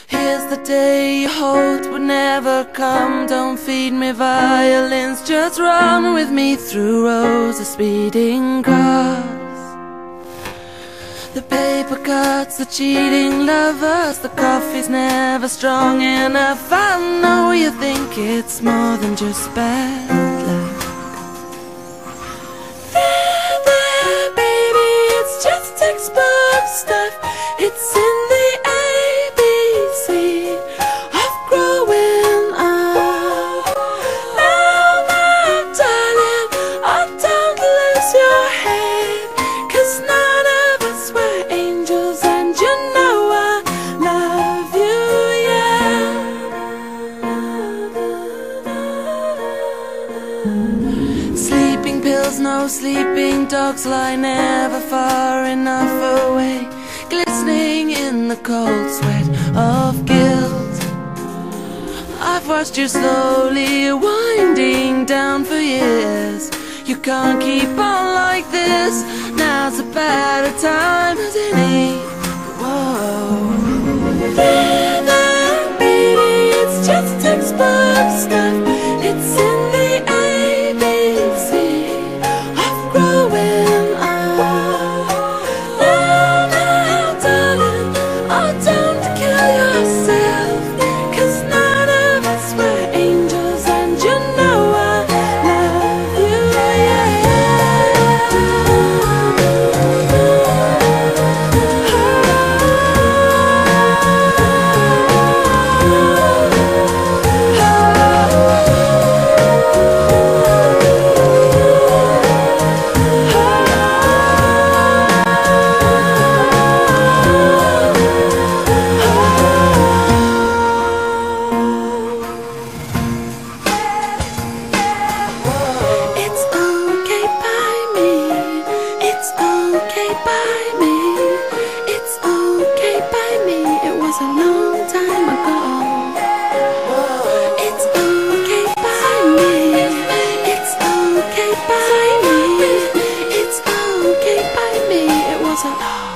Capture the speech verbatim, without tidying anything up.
Here's the day you hoped would never come. Don't feed me violins, just run with me through rows of speeding cars. The paper cuts, the cheating lovers, the coffee's never strong enough. I know you think it's more than just bad luck. There, there, baby, it's just textbook stuff. It's in the A B C of growing up. Now, my darling, oh, don't lose your head, 'cause none of us were angels, and you know I love you, yeah. Sleeping pills, no sleeping dogs lie never far enough away, glistening in the cold sweat of guilt. I've watched you slowly winding down for years. You can't keep on like this. Now's a better time as any. Whoa. There, there, baby, it's just textbook stuff. It's in the A B C of growing up. Now, now, darling, oh, don't kill yourself, 'cause none of us were angels, and you know I love you, yeah. It's okay by me, it's okay by me, it's okay by me. It was a long time ago. It's okay by me, it's okay by me, it's okay by me. It was a